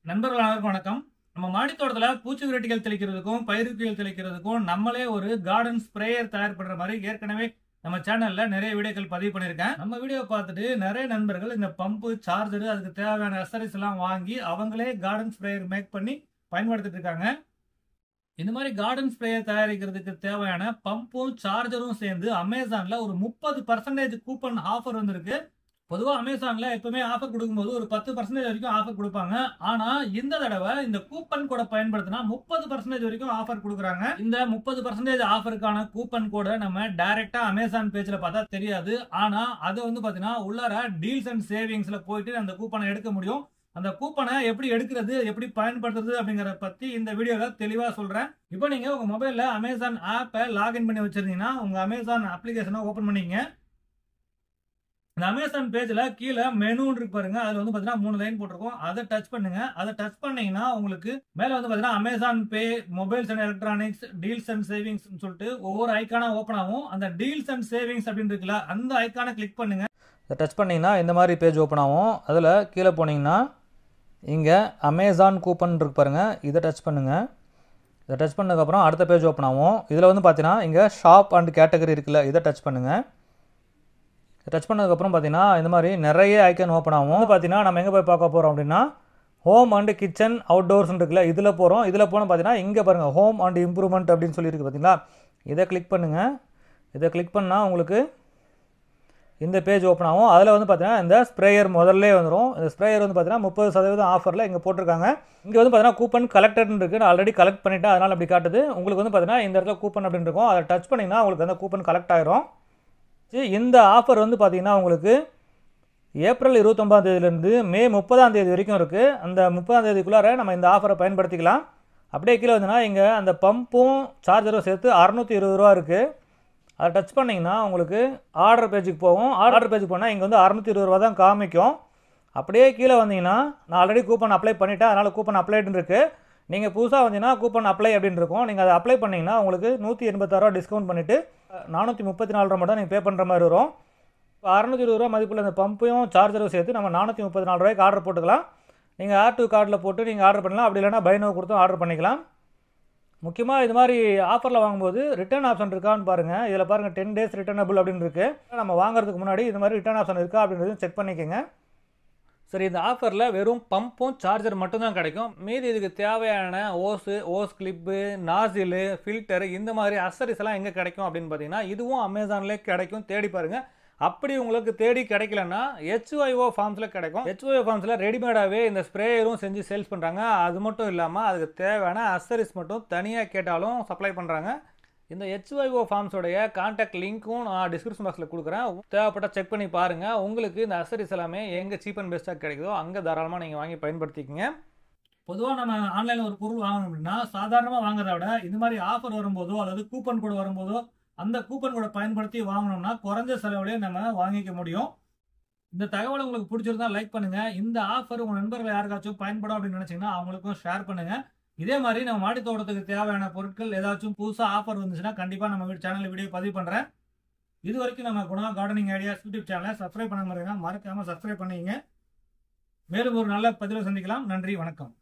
நண்பர்கள் அனைவருக்கும் வணக்கம். நம்ம மாடித்தோட்டத்துல பூச்சி விரட்டிகள் தெளிக்கிறதுக்கும் பயிர்க்குகள் தெளிக்கிறதுக்கும் நம்மளே ஒரு கார்டன் ஸ்ப்ரேயர் தயார் பண்ற மாதிரி ஏற்கனவே நம்ம சேனல்ல நிறைய வீடியோக்கள் பதிவு பண்ணியிருக்கேன். நம்ம வீடியோ பார்த்துட்டு நிறைய நண்பர்கள் இந்த பம்பு, சார்ஜர், அதுக்கு தேவையான அசரிஸ் எல்லாம் வாங்கி அவங்களே கார்டன் ஸ்ப்ரேயர் மேக் பண்ணி பயன்படுத்திட்டு இருக்காங்க. இந்த மாதிரி கார்டன் ஸ்ப்ரேயர் தயாரிக்கிறதுக்கு தேவையான பம்பும் சார்ஜரும் சேர்ந்து அமேசான்ல ஒரு 30% கூப்பன் ஆஃபர் வந்திருக்கு. பொதுவா அமேசான்ல எப்பவுமே ஆஃபர் கொடுக்கும்போது ஒரு 10% வரைக்கும் ஆஃபர் கொடுப்பாங்க. ஆனா இந்த தடவை இந்த கூப்பன் கோடை பயன்படுத்தினா 30% வரைக்கும் ஆஃபர் கொடுக்குறாங்க. இந்த 30% ஆஃபருக்கான கூப்பன் கோடை நம்ம டைரக்டா அமேசான் பேஜ்ல பார்த்தா தெரியாது. ஆனா அது பாத்தீங்கன்னா உள்ளார டீல்ஸ் அண்ட் சேவிங்ஸ்ல போயிட்டு அந்த கூப்பனை எடுக்க முடியும். அந்த கூப்பனை எப்படி எடுக்கிறது, எப்படி பயன்படுத்துறது அப்படிங்கறத பத்தி இந்த வீடியோல தெளிவா சொல்றேன். இப்போ நீங்க உங்க மொபைல்ல அமேசான் ஆப்பை லாகின் பண்ணி வச்சிருந்தீங்கன்னா உங்க அமேசான் அப்ளிகேஷனை ஓபன் பண்ணீங்க. இந்த அமேசான் பேஜ்ல கீழே மெனு இருக்கு பாருங்க. அதுல பாத்தீங்கன்னா 3 லைன் போட்டிருக்கோம். அதை டச் பண்ணுங்க. அதை டச் பண்ணீங்கன்னா உங்களுக்கு மேல பாத்தீங்கன்னா Amazon Pay, mobiles and electronics, deals and savings சொல்லிட்டு ஒவ்வொரு ஐக்கானா ஓபன் ஆகும். அந்த டீல்ஸ் அண்ட் சேவிங்ஸ் அப்படின்னு இருக்குல்ல, அந்த ஐக்கானை கிளிக் பண்ணுங்க. இதை டச் பண்ணிங்கன்னா இந்த மாதிரி பேஜ் ஓப்பன் ஆகும். அதில் கீழே போனீங்கன்னா இங்கே அமேசான் கூப்பன் இருக்கு பாருங்கள், இதை டச் பண்ணுங்கள். இதை டச் பண்ணதுக்கப்புறம் அடுத்த பேஜ் ஓப்பன் ஆகும். இதில் பார்த்தீங்கன்னா இங்கே ஷாப் அண்ட் கேட்டகரி இருக்குல்ல, இதை டச் பண்ணுங்கள். இதை டச் பண்ணதுக்கப்புறம் பார்த்தீங்கன்னா இந்த மாதிரி நிறைய ஐக்கன் ஓப்பன் ஆகும். பார்த்தீங்கன்னா நம்ம எங்கே போய் பார்க்க போகிறோம் அப்படின்னா ஹோம் அண்ட் கிச்சன் அவுட்டோர்ஸ் இருக்குல்ல, இதில் போகிறோம். இதில் போனால் பார்த்தீங்கன்னா இங்கே பாருங்கள் ஹோம் அண்ட் இம்ப்ரூவ்மெண்ட் அப்படின்னு சொல்லியிருக்கு பார்த்தீங்களா. இதை கிளிக் பண்ணுங்கள். இதை கிளிக் பண்ணால் உங்களுக்கு இந்த பேஜ் ஓப்பன் ஆகும். அதில் பார்த்தீங்கன்னா இந்த ஸ்ப்ரேயர் முதல்ல வந்துடும். இந்த ஸ்ப்ரேயர் பார்த்தீங்கன்னா 30% ஆஃபரில் இங்கே போட்டிருக்காங்க. இங்கே பார்த்தீங்கன்னா கூப்பன் கலெக்டட்னு இருக்குது. நான் ஆல்ரெடி கலெக்ட் பண்ணிவிட்டேன், அதனால் அப்படி காட்டுது. உங்களுக்கு பார்த்தீங்கன்னா இந்த இடத்துல கூப்பன் அப்படின்னு இருக்கும். அதை டச் பண்ணிங்கன்னா உங்களுக்கு அந்த கூப்பன் கலெக்ட் ஆயிரும். இந்த ஆஃபர் பார்த்தீங்கன்னா உங்களுக்கு ஏப்ரல் 29ஆம் தேதியிலேருந்து மே 30ஆம் தேதி வரைக்கும் இருக்குது. அந்த 30ஆம் தேதிக்குள்ளார நம்ம இந்த ஆஃபரை பயன்படுத்திக்கலாம். அப்படியே கீழே வந்தீங்கன்னா இங்கே அந்த பம்பும் சார்ஜரும் சேர்த்து 620 ரூபா இருக்குது. அதை டச் பண்ணிங்கன்னா உங்களுக்கு ஆர்டர் பேஜுக்கு போகும். ஆர்டர் பேஜுக்கு போனால் இங்கே 620 ரூபா தான் காமிக்கும். அப்படியே கீழே வந்தீங்கன்னா நான் ஆல்ரெடி கூப்பன் அப்ளை பண்ணிவிட்டேன், அதனால் கூப்பன் அப்ளைடுன்னு இருக்குது. நீங்கள் புதுசாக வந்தீங்கன்னா கூப்பன் அப்ளை அப்படின்னு இருக்கும். நீங்கள் அதை அப்ளை பண்ணிங்கன்னா உங்களுக்கு 186 ரூபா டிஸ்கவுண்ட் பண்ணிவிட்டு 434 ரூபா மட்டும் நீங்கள் பே பண்ணுற மாதிரி வரும். இப்போ 620 ரூபா மதிப்புள்ள இந்த பம்பையும் சார்ஜரும் சேர்த்து நம்ம 434 ரூபாய்க்கு ஆர்டர் போட்டுக்கலாம். நீங்கள் ஆட் டு கார்டில் போட்டு நீங்கள் ஆர்டர் பண்ணலாம். அப்படி இல்லைனா பை நோ கொடுத்தும் ஆர்டர் பண்ணிக்கலாம். முக்கியமாக இது மாதிரி ஆஃபரில் வாங்கும்போது ரிட்டர்ன் ஆப்ஷன் இருக்கான்னு பாருங்கள். இதில் பாருங்கள் 10 days ரிட்டர்னபிள் அப்படின்னு இருக்குது. நம்ம வாங்குறதுக்கு முன்னாடி இது மாதிரி ரிட்டர்ன் ஆப்ஷன் இருக்கா அப்படின்றதையும் செக் பண்ணிக்கோங்க. சரி, இந்த ஆஃபரில் வெறும் பம்பும் சார்ஜர் மட்டும்தான் கிடைக்கும். மீதி இதுக்கு தேவையான ஓஸ் கிளிப்பு, நாசிலு, ஃபில்டர், இந்த மாதிரி அசரிஸ் எல்லாம் எங்கே கிடைக்கும் அப்படின்னு பார்த்தீங்கன்னா இதுவும் அமேசான்லேயே கிடைக்கும். தேடி பாருங்கள். அப்படி உங்களுக்கு தேடி கிடைக்கலன்னா HYO ஃபார்ம்ஸில் கிடைக்கும். HYO ஃபார்ம்ஸில் ரெடிமேடாகவே இந்த ஸ்ப்ரேயரும் செஞ்சு சேல்ஸ் பண்ணுறாங்க. அது மட்டும் இல்லாமல் அதுக்கு தேவையான அசரிஸ் மட்டும் தனியாக கேட்டாலும் சப்ளை பண்ணுறாங்க. இந்த HYO ஃபார்ம்ஸோடைய கான்டாக்ட் லிங்க்கும் நான் டிஸ்கிரிப்ஷன் பாக்ஸில் கொடுக்குறேன். தேவைப்பட்டால் செக் பண்ணி பாருங்கள். உங்களுக்கு இந்த அசரிஸ் எல்லாமே எங்கே சீப் அண்ட் பெஸ்ட்டாக கிடைக்குதோ அங்கே தாராளமாக நீங்கள் வாங்கி பயன்படுத்திக்கங்க. பொதுவாக நம்ம ஆன்லைனில் ஒரு பொருள் வாங்கணும் அப்படின்னா சாதாரணமாக வாங்குறத விட இந்த மாதிரி ஆஃபர் வரும்போதோ அல்லது கூப்பன் கோடு வரும்போதோ அந்த கூப்பன் கோடை பயன்படுத்தி வாங்கணும்னா குறைஞ்ச செலவுலேயே நம்ம வாங்கிக்க முடியும். இந்த தகவல் உங்களுக்கு பிடிச்சிருந்தா லைக் பண்ணுங்க. இந்த ஆஃபர் உங்க நண்பர்கள் யாருக்காச்சும் பயன்படும் அப்படின்னு நினைச்சீங்கன்னா அவங்களுக்கும் ஷேர் பண்ணுங்க. இதே மாதிரி நம்ம மாடி தோட்டத்துக்கு தேவையான பொருட்கள் ஏதாச்சும் புதுசாக ஆஃபர் வந்துச்சுன்னா கண்டிப்பாக நம்ம சேனலில் வீடியோ பதிவு பண்ணுறேன். இது வரைக்கும் நம்ம குணா கார்டனிங் ஐடியாஸ் யூடியூப் சேனலை சப்ஸ்கிரைப் பண்ண மாதிரி மறக்காமல் சப்ஸ்கிரைப் பண்ணிங்க. மேலும் ஒரு நல்ல பதிவில் சந்திக்கலாம். நன்றி, வணக்கம்.